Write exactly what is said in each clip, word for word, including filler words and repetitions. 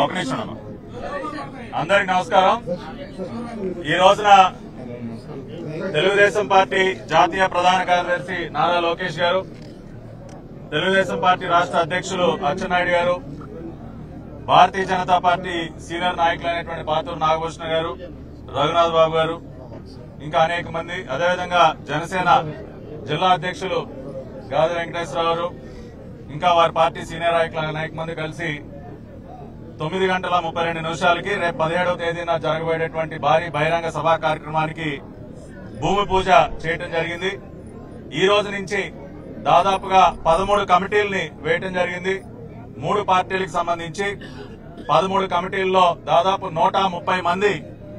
ఒక నిమిషం అందరికి నమస్కారం। ఈ రోజున తెలుగుదేశం పార్టీ జాతీయ ప్రధాన కార్యదర్శి నారా లోకేష్ గారు, తెలుగుదేశం పార్టీ రాష్ట్ర అధ్యక్షులు అచ్చెన్నాయుడు గారు, భారతీయ జనతా పార్టీ సీనియర్ నాయకులైనటువంటి పాతూరు నాగభూషణ గారు, రఘునాథ్ బాబు గారు, ఇంకా అనేక మంది, అదేవిధంగా జనసేన జిల్లా అధ్యక్షులు గాది వెంకటేశ్వరరావు గారు, ఇంకా వారి పార్టీ సీనియర్ నాయకులు అనేక మంది కలిసి తొమ్మిది గంటల ముప్పై రెండు నిమిషాలకి రేపు పదిహేడవ తేదీన జరగబోయేటువంటి భారీ బహిరంగ సభా కార్యక్రమానికి భూమి పూజ చేయడం జరిగింది। ఈ రోజు నుంచి దాదాపుగా పదమూడు కమిటీల్ని వేయటం జరిగింది। మూడు పార్టీలకు సంబంధించి పదమూడు కమిటీల్లో దాదాపు నూట ముప్పై మంది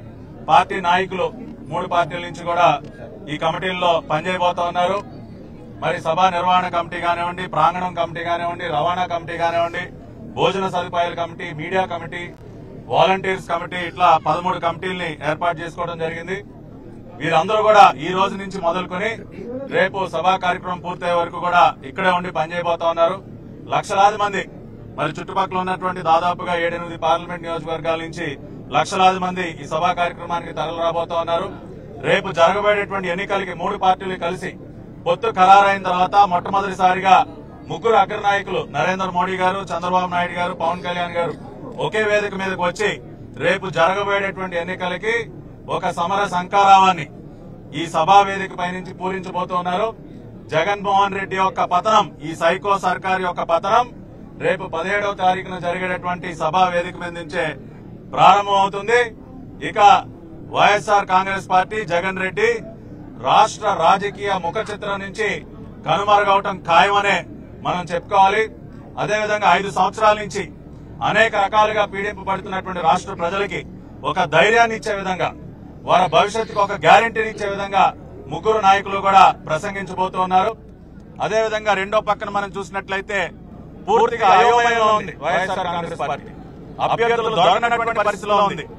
పార్టీ నాయకులు మూడు పార్టీల నుంచి కూడా ఈ కమిటీల్లో పనిచేయబోతా ఉన్నారు। మరి సభా నిర్వహణ కమిటీ కానివ్వండి, ప్రాంగణం కమిటీ కానివ్వండి, రవాణా కమిటీ కానివ్వండి, భోజన సదుపాయాల committee, media committee, volunteers committee, ఇట్లా పదమూడు కమిటీల్ని ఏర్పాటు చేసుకోవడం జరిగింది। వీరందరూ కూడా ఈ రోజు నుంచి మొదలుకొని రేపు సభా కార్యక్రమం పూర్తయ్యే వరకు కూడా ఇక్కడే ఉండి పనిచేయబోతా ఉన్నారు। లక్షలాది మంది, మరి చుట్టుపక్కల ఉన్నటువంటి దాదాపుగా ఏడెనిమిది పార్లమెంట్ నియోజకవర్గాల నుంచి లక్షలాది మంది ఈ సభా కార్యక్రమానికి తరలి రాబోతా ఉన్నారు। రేపు జరగబోయేటువంటి ఎన్నికలకి మూడు పార్టీలు కలిసి పొత్తు ఖరారైన తర్వాత మొట్టమొదటిసారిగా ముగ్గురు అగ్రనాయకులు నరేంద్ర మోడీ గారు, చంద్రబాబు నాయుడు గారు, పవన్ కళ్యాణ్ గారు ఒకే వేదిక మీదకి వచ్చి రేపు జరగబోయేటువంటి ఎన్నికలకి ఒక సమర సంకారావాన్ని ఈ సభా వేదిక పై నుంచి పూరించబోతున్నారు। జగన్మోహన్ రెడ్డి యొక్క పతనం, ఈ సైకో సర్కార్ యొక్క పతనం రేపు పదిహేడవ తారీఖున జరిగేటటువంటి సభా వేదిక మీద నుంచే ప్రారంభమవుతుంది। ఇక YSR Congress party, Jagan Reddy రాష్ట్ర రాజకీయ ముఖ చిత్రం నుంచి కనుమరుగవటం ఖాయమనే మనం చెప్పుకోవాలి। అదేవిధంగా ఐదు సంవత్సరాల నుంచి అనేక రకాలుగా పీడింపబడుతున్నటువంటి రాష్ట్ర ప్రజలకి ఒక ధైర్యాన్ని ఇచ్చే విధంగా, వారి భవిష్యత్తుకు ఒక గ్యారంటీని ఇచ్చే విధంగా ముగ్గురు నాయకులు కూడా ప్రసంగించబోతూ ఉన్నారు। అదేవిధంగా రెండో పక్కన మనం చూసినట్లయితే పూర్తిగా అయోమయంలో ఉంది వైఎస్ఆర్ కాంగ్రెస్ పార్టీ, అభ్యర్థులు దొరకనటువంటి పరిస్థితిలో ఉంది।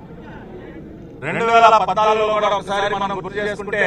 రెండు వేల పద్నాలుగులో కూడా ఒకసారి మనం గుర్తు చేసుకుంటే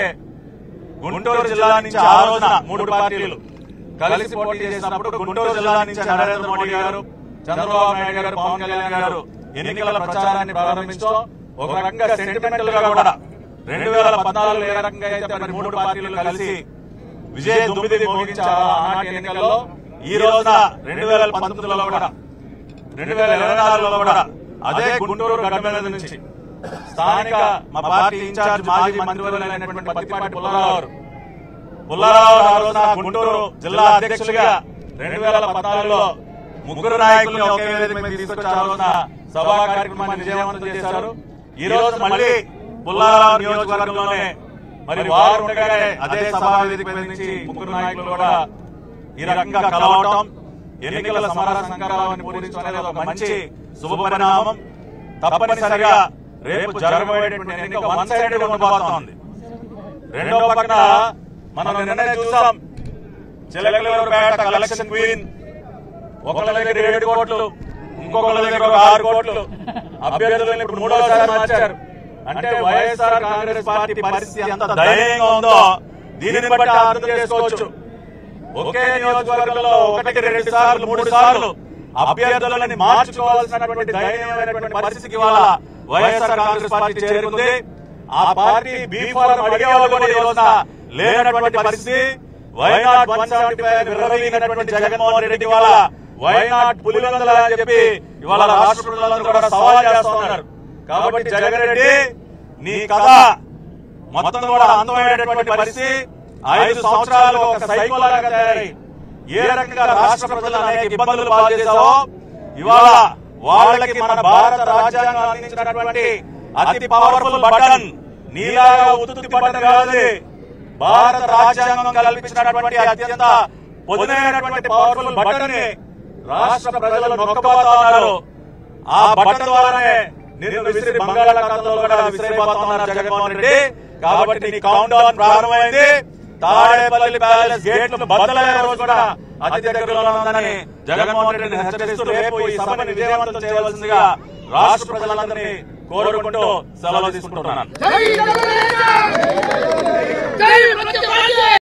గుంటూరు జిల్లా నుంచి ఆ రోజున మూడు పార్టీలు కలిసి పోటీ చేసినప్పుడు గుంటూరు జిల్లా నుంచి నరేంద్ర మోడీ గారు, చంద్రబాబు నాయుడు గారు, పవన్ కళ్యాణ్ గారు ఎన్నికల ప్రచారాన్ని ప్రారంభించడం ఒక రకంగా సెంటిమెంటల్ గా కూడా రెండు వేల పద్నాలుగులో ఏ రకంగా అయితే మరి మూడు పార్టీలు కలిసి విజయ దుమ్మిది మోగించారు ఆనాటి ఎన్నికల్లో, ఈ రోజున రెండు వేల పంతొమ్మిదిలో కూడా రెండు వేల ఇరవై నాలుగులో కూడా అదే గుంటూరు గడ్డ మీద నుంచి స్థానిక మా పార్టీ ఇన్ఛార్జ్ మాజీ మంత్రివర్యులైనటువంటి పత్తిపాటి పుల్లారావు పుల్లారావు ఆ రోజున గుంటూరు జిల్లా అధ్యక్షులుగా రెండు వేల పద్నాలుగులో ముగ్గురు నాయకులను ఒకే వేదిక మీద తీసుకొచ్చి ఆ రోజున సభా కార్యక్రమాన్ని విజయవంతం చేశారు। ఈ రోజు మళ్లీ పుల్లారావు నియోజకవర్గంలోనే మరి వారు ఉండగానే అదే సభా వేదిక మీద నుంచి ముగ్గురు నాయకులు కూడా ఈ రకంగా కలవటం, ఎన్నికల సమర సంకారాన్ని పూరించడం అనేది ఒక మంచి శుభ పరిణామం। తప్పనిసరిగా రేపు జరగబోయేటువంటి ఎన్నిక వన్ సైడెడ్ ఉండబోతోంది। రెండో పక్కన మనం నిన్ననే చూసాం, చిలకలూరుపేట కలెక్షన్ క్వీన్ ఒకళ్ళ దగ్గర ఏడు కోట్లు, ఇంకొకళ్ళ దగ్గర ఒక ఆరు కోట్లు, అభ్యర్థులను ఇప్పుడు మూడోసారి మార్చారు। అంటే వైఎస్ఆర్ కాంగ్రెస్ పార్టీ పరిస్థితి ఎంత దయనీయంగా ఉందో దీనిని బట్టి అర్థం చేసుకోవచ్చు। ఒకే నియోజకవర్గంలో ఒకటికి రెండు సార్లు మూడు సార్లు అభ్యర్థులని మార్చుకోవాల్సినటువంటి దయనీయమైనటువంటి పరిస్థితికి ఇవాళ వైఎస్ఆర్ కాంగ్రెస్ పార్టీ చేరుకుంది। ఆ పార్టీ బీ ఫారం అడిగేవాళ్ళు కూడా ఈ రోజున లేనటువంటి పరిస్థితి। వైనాట్ వన్ సెవెంటీ ఫైవ్ విర్రవీగినటువంటి జగన్మోహన్ రెడ్డి ఇవాళ వైనాట్ పులివెందుల అని చెప్పి ఇవాళ రాష్ట్ర ప్రజలందరూ కూడా సవాల్ చేస్తున్నారు। కాబట్టి జగన్ రెడ్డి నీ కథ మొత్తం కూడా అంతమైనటువంటి పరిస్థితి, ఐదు సంవత్సరాలు ఒక సైకోలాగా తయారై ఏ రకంగా రాష్ట్ర ప్రజలు అనేక ఇబ్బందులు పాలు చేశావో ఇవాళ వాళ్ళకి మన భారత రాజ్యాంగం అందించినటువంటి అతి పవర్ఫుల్ బటన్, నీలాగా ఉత్తుత్తి బటన్ కాదు, భారత రాజ్యాంగం కల్పించినటువంటి అత్యంత పొదునైనటువంటి పవర్ఫుల్ బటన్ ని రాష్ట్ర ప్రజలు నొక్కబోతా ఉన్నారు। ఆ బటన్ ద్వారానే నిన్ను విసిరి బంగాళాఖాతంలో కూడా విసిరైపోతున్నారు జగన్మోహన్ రెడ్డి। కాబట్టి నీ కౌంట్ డౌన్ ప్రారంభమైంది। తాడేపల్లి ప్యాలెస్ గేట్లు బద్దలయ్యే రోజు కూడా అతి దగ్గరలో ఉందని జగన్మోహన్ రెడ్డిని హెచ్చరిస్తూ రేపు ఈ సభని విజయవంతం చేయవలసిందిగా రాష్ట్ర ప్రజలందరినీ కోరుకుంటూ సెలవు తీసుకుంటున్నాను।